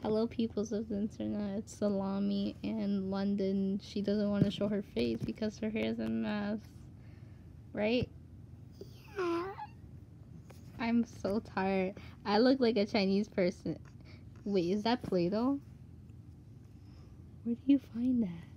Hello, peoples of the internet. It's Salami in London. She doesn't want to show her face because her hair is a mess. Right? Yeah. I'm so tired. I look like a Chinese person. Wait, is that Play-Doh? Where do you find that?